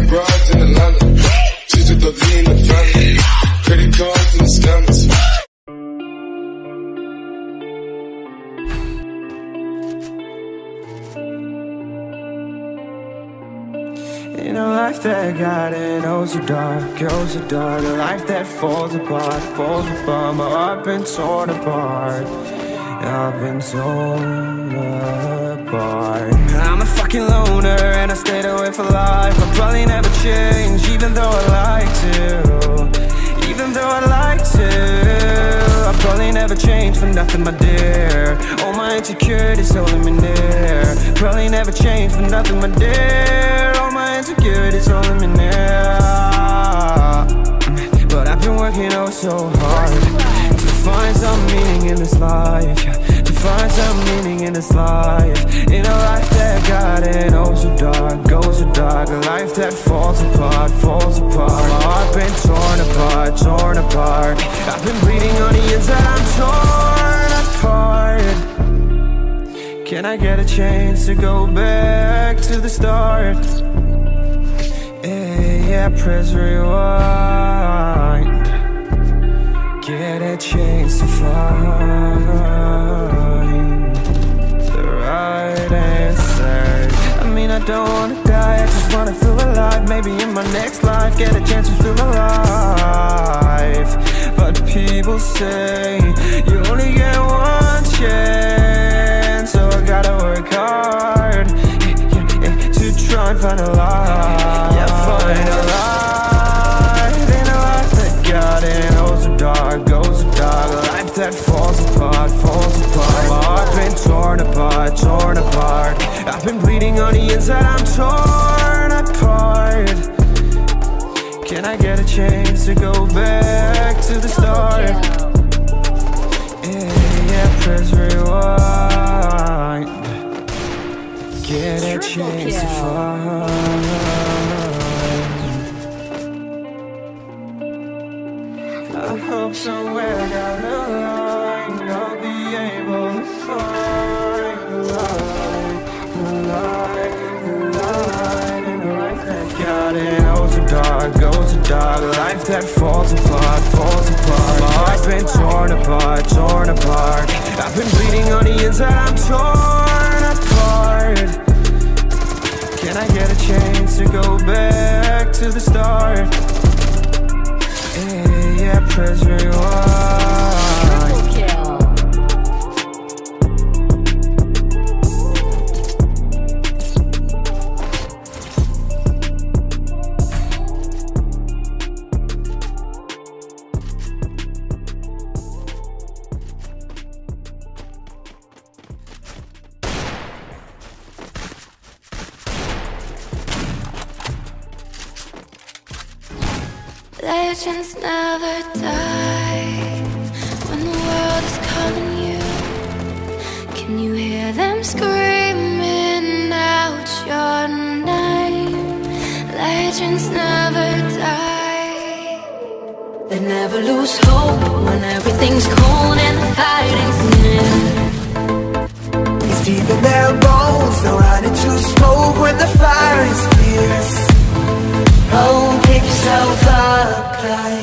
broads in Atlanta. Just with the lean in the family. Credit cards and the scammers. In a life that got it, oh so dark, oh so dark. A life that falls apart, my heart been torn apart. I've been torn apart. I'm a fucking loner and I stayed away for life. I'll probably never change, even though I like to. Even though I like to, I'll probably never change for nothing, my dear. All my insecurities holding me near. Probably never change for nothing, my dear. All my insecurities holding me near. But I've been working oh so hard to find some meaning in this life, to find some meaning in this life. In a life that got it oh so dark, oh so dark. A life that falls apart, falls apart. My heart been torn apart, torn apart. I've been bleeding on the inside, I'm torn apart. Can I get a chance to go back to the start? Yeah, press rewind. Get a chance to find the right answer. I mean, I don't wanna die, I just wanna feel alive. Maybe in my next life, get a chance to feel alive. But people say you only get one chance, so I gotta work hard to try and find a life. Yeah, find a life in a life that got it oh so dark, goes so dark. A life that falls apart, falls apart. My heart been torn apart, torn apart. I've been bleeding on the inside, I'm torn apart. Can I get a chance to go back to the start? Yeah, press rewind. Get a chance to find. I hope somewhere down the line I'll be able to find the light, the light, the light. In a life that got it oh so dark, oh so dark. A life that falls apart, falls apart. My heart's been torn apart, torn apart. I've been bleeding on the inside, I'm torn apart. Can I get a chance to go back to the start? Yeah, press rewind. Legends never die when the world is calling you. Can you hear them screaming out your name? Legends never die. They never lose hope when everything's cold and the fighting's near. It's deep in their bones, they'll run into smoke when the fire is fierce. Oh, pick yourself up,